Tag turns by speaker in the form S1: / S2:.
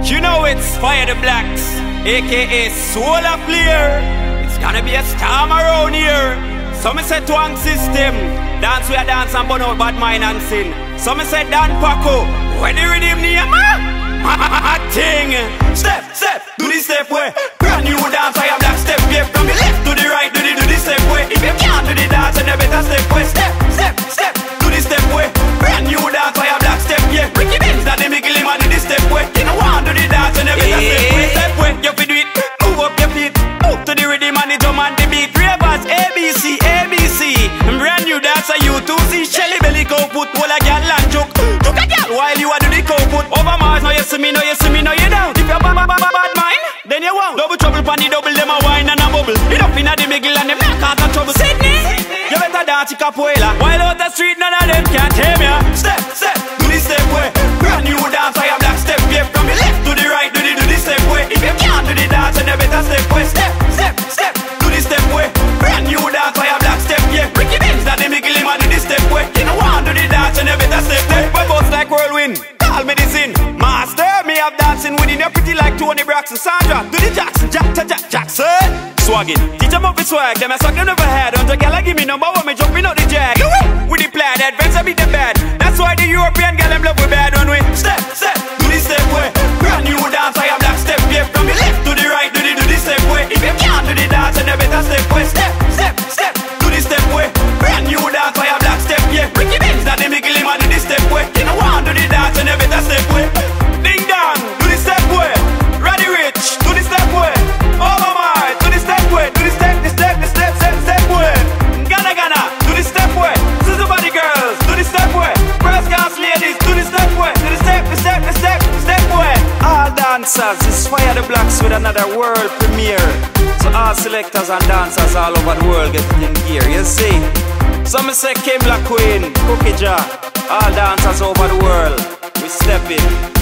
S1: You know it's Fire the Blacks, aka Solar Flare. It's gonna be a storm around here. Some say twang system, dance we a dance and burn out bad mind and sin. Some say Dan Paco, when the rhythm near my thing. Step, step, do the step way. Brand new dance, I am black step, yeah. From the left to the right, do the step way. If you can't do the dance, then you better step way. Step, step, step, do the step way. Brand new dance, I am black step, yeah. Ricky Benz, that they make him do the step way. You know want do the dance, then you better step way. Step way, you fi do it, move up your feet, move to the rhythm and the drum and the beat. Ravers, ABC, ABC. Brand new dance, you too see Shelly Belly go put all a gal and joke. Joke a gal while you are do the cow put. Over Mars, now you see me, now you see me, now you down. If you're bad mind, then you won't. Double trouble pon the double, them a wine and a bubble. It up inna the middle and them not cause no trouble. Sydney, you better dance capoeira. While out the street, none of them can't tame ya. Step, step, do the step way. Brand new dance, I am black step, yeah. From the left to the right, do the step way. If you can't do the dance, then you better step way. Step, step, step, do the step way. Brand new dance, I am black step, yeah. Ricky Benz, that they make him do the step way. You know want do the dance, then you better step way. My boss like whirlwind, call medicine. Master, me have dancing within you pretty like Tony Braxton. Sandra, do the Jackson, Jackson. Swagging, teach them up with swag, them I swag them never had. Don't you gala give me number one, me jumping out the jag. With the plaid, advance I beat the bad. That's why the European gal them love with bad one way. Step, step, do the step way. Brand new dance, I am black step, yeah. From the left to the right, do the step way. If you can't do the dance, then you better step way. Step, step, step, do the step way. Brand new dance, I am black step, yeah. Ricky Benz, that they make him do the step way. You know want do the dance, then you better step way. Ding dong, do the step way. Ready Rich, do the step way. Over my, do the step way. Do the step way. Ghana, do the step way. Sister body girls, do the step way. Breast gas ladies, do the step way. Do the step way. All dancers, it's Fire the Blacks with another world premiere. So all selectors and dancers all over the world get in gear, you see. Some say Kim La Queen, Cookie Jar. All dancers over the world, we step in.